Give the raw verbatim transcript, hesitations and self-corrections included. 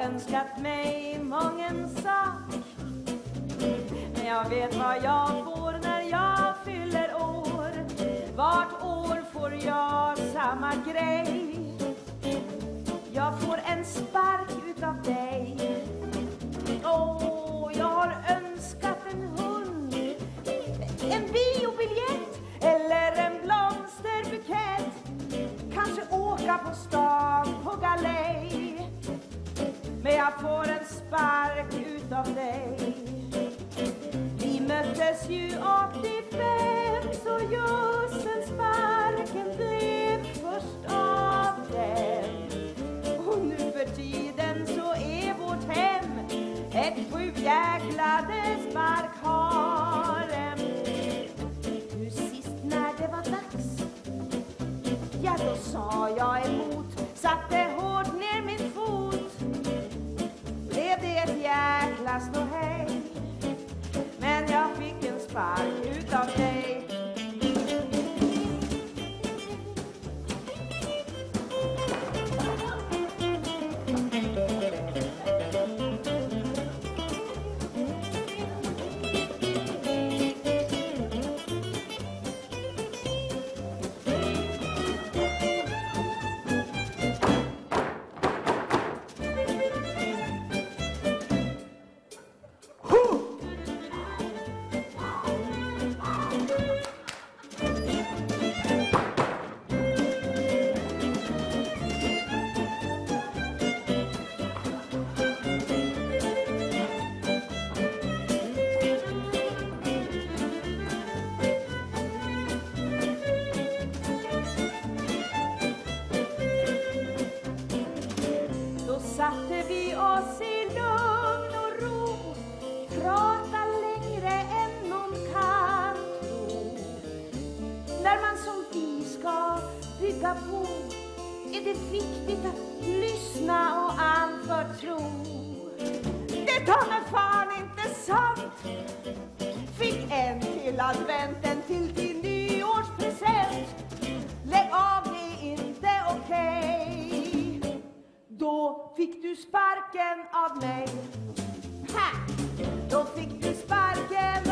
önskat mig mången sak, men jag vet vad jag får när jag fyller år. Vart år får jag samma grej. Jag får en spark utav dig. Åh, oh, jag har önskat en hund, en biobiljett eller en blomsterbukett. Kanske åka på stan på galej, men jag får en spark utav dig. Vi möttes ju åttiofem, så just den sparken blev först av dem. Och nu för tiden så är vårt hem ett sjujäklade sparkharem. Nu sist när det var dags, ja då sa jag emot, satte hårt ner min fot. Blev det ett jäkla ståhej, men jag fick en spark utav dig. Satte vi oss i lugn och ro, prata längre än någon kan tro. När man som vi ska bygga på är det viktigt att lyssna och anförtro. Det tar mig fan inte sant. Fick en till adventen till din nyårspresent. Lägg av, det är inte okej. Då fick du sparken av mig. Ha! Då fick du sparken